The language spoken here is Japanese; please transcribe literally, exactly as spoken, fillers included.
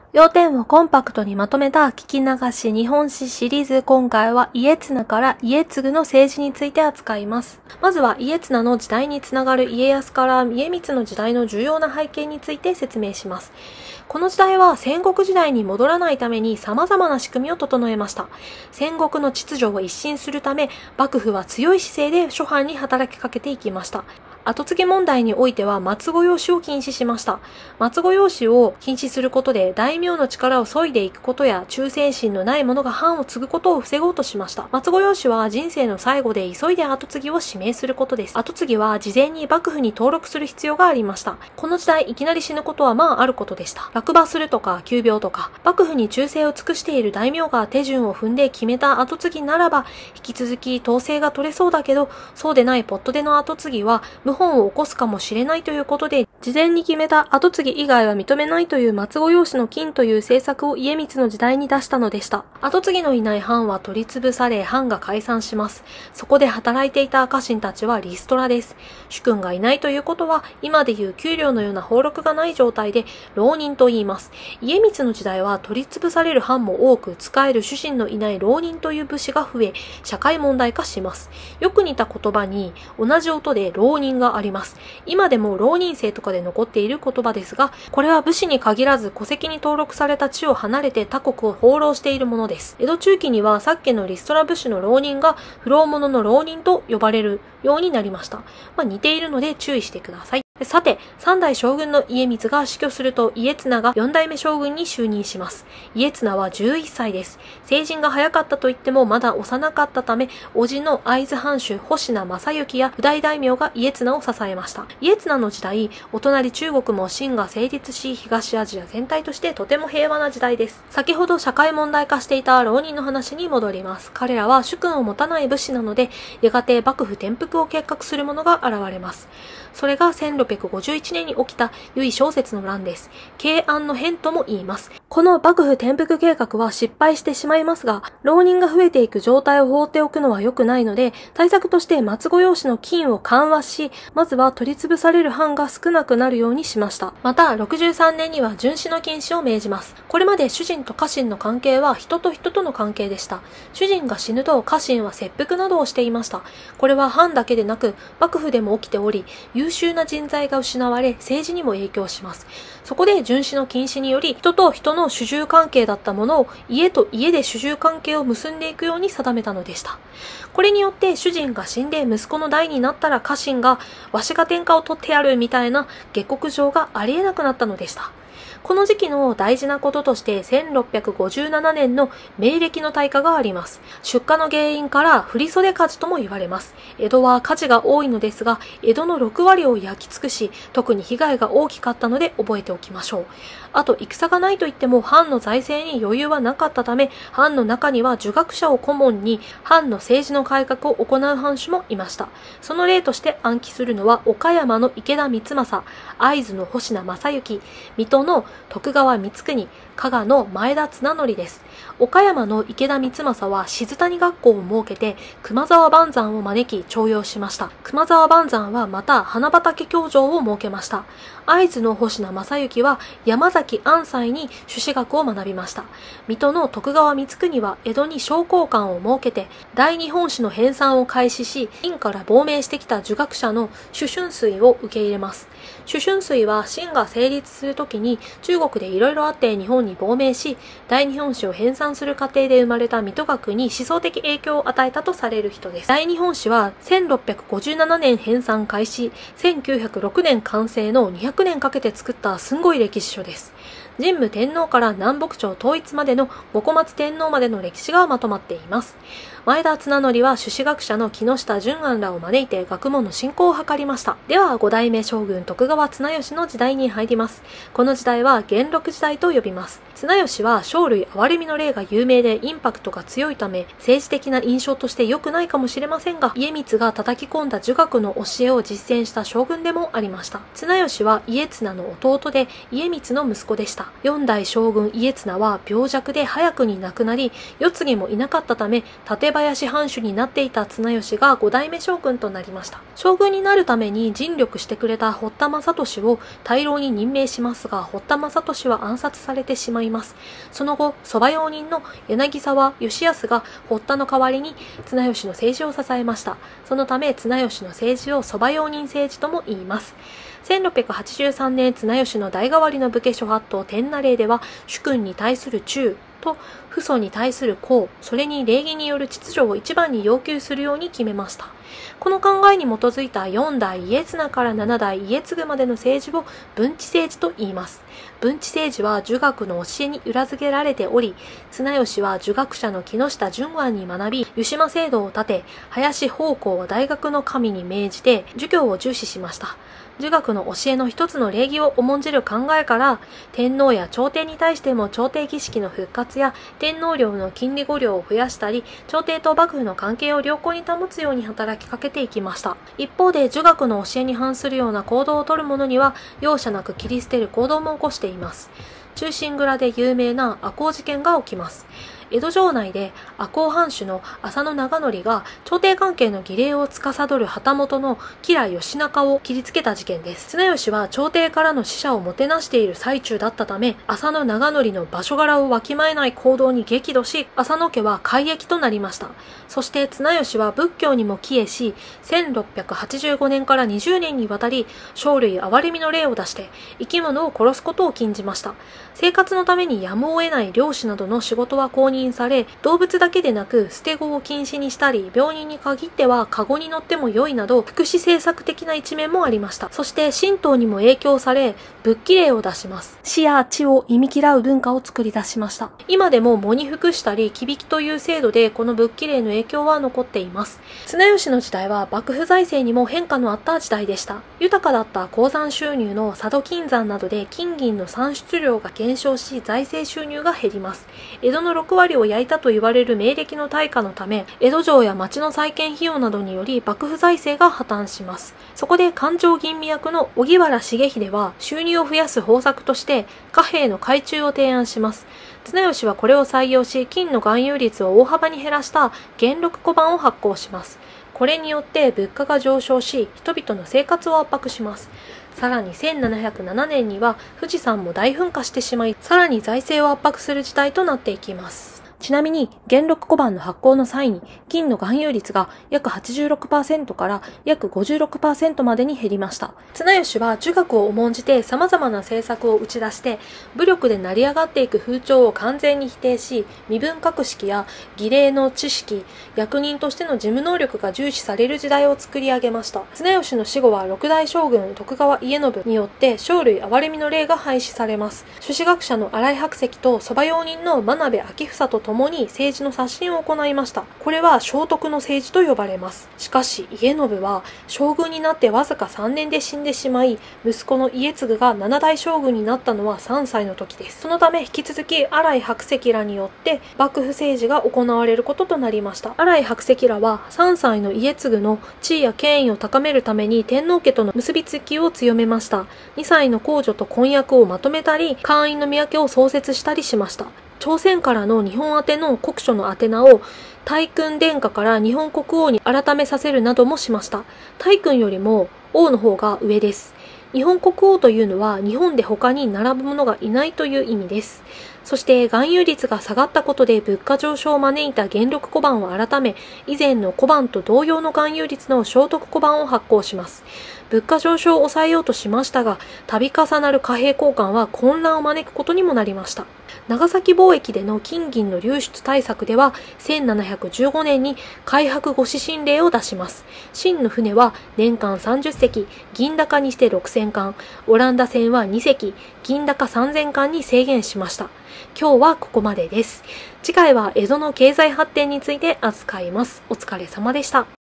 要点をコンパクトにまとめた聞き流し日本史シリーズ。今回は家綱から家継の政治について扱います。まずは家綱の時代につながる家康から家光の時代の重要な背景について説明します。この時代は戦国時代に戻らないために様々な仕組みを整えました。戦国の秩序を一新するため、幕府は強い姿勢で諸藩に働きかけていきました。後継ぎ問題においては末子養子を禁止しました。末子養子を禁止することで大名の力を削いでいくことや忠誠心のない者が藩を継ぐことを防ごうとしました。末子養子は人生の最後で急いで後継ぎを指名することです。後継ぎは事前に幕府に登録する必要がありました。この時代いきなり死ぬことはまああることでした。落馬するとか急病とか、幕府に忠誠を尽くしている大名が手順を踏んで決めた後継ぎならば、引き続き統制が取れそうだけど、そうでないポットでの後継ぎは謀反を起こすかもしれないということで、事前に決めた後継ぎ以外は認めないという末子養子の禁という政策を家光の時代に出したのでした。後継ぎのいない藩は取り潰され、藩が解散します。そこで働いていた家臣たちはリストラです。主君がいないということは、今でいう給料のような俸禄がない状態で浪人と言います。家光の時代は取り潰される藩も多く、仕える主人のいない浪人という武士が増え、社会問題化します。よく似た言葉に同じ音で浪人があります。今でも浪人生とかで残っている言葉ですが、これは武士に限らず戸籍に登録された地を離れて他国を放浪しているものです。江戸中期にはさっきのリストラ武士の浪人が不老者の浪人と呼ばれるようになりました。まあ、似ているので注意してください。さて、三代将軍の家光が死去すると家綱が四代目将軍に就任します。家綱はじゅういっさいです。成人が早かったと言ってもまだ幼かったため、叔父の会津藩主保科正幸や譜代大名が家綱を支えました。家綱の時代、お隣中国も清が成立し、東アジア全体としてとても平和な時代です。先ほど社会問題化していた浪人の話に戻ります。彼らは主君を持たない武士なので、やがて幕府転覆を計画する者が現れます。それがせんろっぴゃくごじゅういちねんに起きた由井正雪の乱です。慶安の変とも言います。この幕府転覆計画は失敗してしまいますが、浪人が増えていく状態を放っておくのは良くないので、対策として末子養子の禁を緩和し、まずは取り潰される藩が少なくなるようにしました。また、ろくじゅうさんねんには殉死の禁止を命じます。これまで主人と家臣の関係は人と人との関係でした。主人が死ぬと家臣は切腹などをしていました。これは藩だけでなく、幕府でも起きており、優秀な人材が失われ、政治にも影響します。そこで殉死の禁止により、人と人の主従関係だったものを家と家で主従関係を結んでいくように定めたのでした。これによって主人が死んで息子の代になったら家臣がわしが天下を取ってやるみたいな下克上がありえなくなったのでした。この時期の大事なこととしてせんろっぴゃくごじゅうななねんの明暦の大火があります。出火の原因から振袖火事とも言われます。江戸は火事が多いのですが、江戸のろくわりを焼き尽くし、特に被害が大きかったので覚えておきましょう。あと、戦がないと言っても藩の財政に余裕はなかったため、藩の中には儒学者を顧問に藩の政治の改革を行う藩主もいました。その例として暗記するのは、岡山の池田光政、会津の保科正幸、水戸の徳川光圀、加賀の前田綱則です。岡山の池田光政は静谷学校を設けて熊沢万山を招き徴用しました。熊沢万山はまた花畑教場を設けました。会津の保科正幸は山崎安西に朱子学を学びました。水戸の徳川光圀は江戸に商工館を設けて大日本史の編纂を開始し、清から亡命してきた儒学者の朱春水を受け入れます。朱春水は清が成立するときに中国でいろいろあって日本に亡命し、大日本史を編纂する過程で生まれた水戸学に思想的影響を与えたとされる人です。大日本史はせんろっぴゃくごじゅうななねん編纂開始、せんきゅうひゃくろくねん完成のにひゃくねんかけて作ったすんごい歴史書です。神武天皇から南北朝統一までの五小松天皇までの歴史がまとまっています。前田綱則は朱子学者の木下順庵らを招いて学問の振興を図りました。では五代目将軍徳川綱吉の時代に入ります。この時代は元禄時代と呼びます。綱吉は生類憐れみの例が有名でインパクトが強いため、政治的な印象として良くないかもしれませんが、家光が叩き込んだ儒学の教えを実践した将軍でもありました。綱吉は家綱の弟で家光の息子でした。 。四代将軍家綱は病弱で早くに亡くなり、世継ぎもいなかったため、館林藩主になっていた綱吉が五代目将軍となりました。将軍になるために尽力してくれた堀田正俊を大老に任命しますが、堀田正俊は暗殺されてしまいます。その後、側用人の柳沢義康が堀田の代わりに綱吉の政治を支えました。そのため、綱吉の政治を側用人政治とも言います。せんろっぴゃくはちじゅうさんねん、綱吉の代替わりの武家諸法度天那令では、主君に対する忠と父祖に対する孝、それに礼儀による秩序を一番に要求するように決めました。この考えに基づいたよん代家綱からなな代家継までの政治を文治政治と言います。文治政治は儒学の教えに裏付けられており、綱吉は儒学者の木下順庵に学び、湯島制度を立て、林奉公を大学の神に命じて儒教を重視しました。儒学の教えの一つの礼儀を重んじる考えから、天皇や朝廷に対しても朝廷儀式の復活や天皇領の金利御領を増やしたり、朝廷と幕府の関係を良好に保つように働きかけていきました。一方で儒学の教えに反するような行動をとる者には容赦なく切り捨てる行動も起こしています。忠臣蔵で有名な赤穂事件が起きます。江戸城内で赤穂藩主の浅野長則が朝廷関係の儀礼を司る旗本の吉良義仲を切りつけた事件です。綱吉は朝廷からの使者をもてなしている最中だったため、浅野長則の場所柄をわきまえない行動に激怒し、浅野家は改易となりました。そして綱吉は仏教にも帰依し、せんろっぴゃくはちじゅうごねんからにじゅうねんにわたり生類憐れみの令を出して生き物を殺すことを禁じました。生活のためにやむを得ない漁師などの仕事は公認され、動物だけでなく捨て子を禁止にしたり、病人に限ってはカゴに乗っても良いなど福祉政策的な一面もありました。そして神道にも影響され、仏器令を出します。死や地を忌み嫌う文化を作り出しました。今でも喪に服したり忌引きという制度でこの仏器令の影響は残っています。綱吉の時代は幕府財政にも変化のあった時代でした。豊かだった鉱山収入の佐渡金山などで金銀の産出量が減少し、財政収入が減ります。江戸のろく割を焼いたと言われる明暦の大火のため、江戸城や町の再建費用などにより幕府財政が破綻します。そこで勘定吟味役の荻原重秀は収入を増やす方策として貨幣の改鋳を提案します。綱吉はこれを採用し、金の含有率を大幅に減らした元禄小判を発行します。これによって物価が上昇し、人々の生活を圧迫します。さらにせんななひゃくななねんには富士山も大噴火してしまい、さらに財政を圧迫する事態となっていきます。ちなみに、元禄小判の発行の際に、金の含有率が約 はちじゅうろくパーセント から約 ごじゅうろくパーセント までに減りました。綱吉は儒学を重んじて様々な政策を打ち出して、武力で成り上がっていく風潮を完全に否定し、身分格式や儀礼の知識、役人としての事務能力が重視される時代を作り上げました。綱吉の死後は六代将軍徳川家信によって生類憐れみの令が廃止されます。朱子学者の新井白石と側用人の真鍋昭房と共に政治の刷新を行いました。これは聖徳の政治と呼ばれます。しかし家信は将軍になってわずかさんねんで死んでしまい、息子の家継が七代将軍になったのはさんさいの時です。そのため引き続き新井白石らによって幕府政治が行われることとなりました。新井白石らはさんさいの家継の地位や権威を高めるために天皇家との結びつきを強めました。にさいの皇女と婚約をまとめたり、会員の宮家を創設したりしました。朝鮮からの日本宛ての国書の宛名を大勲殿下から日本国王に改めさせるなどもしました。大勲よりも王の方が上です。日本国王というのは日本で他に並ぶ者がいないという意味です。そして含有率が下がったことで物価上昇を招いた元禄小判を改め、以前の小判と同様の含有率の聖徳小判を発行します。物価上昇を抑えようとしましたが、度重なる貨幣交換は混乱を招くことにもなりました。長崎貿易での金銀の流出対策では、せんななひゃくじゅうごねんに開白ご指針令を出します。清の船は年間さんじゅっせき、銀高にしてろくせんかん、オランダ船はにせき、銀高さんぜんかんに制限しました。今日はここまでです。次回は江戸の経済発展について扱います。お疲れ様でした。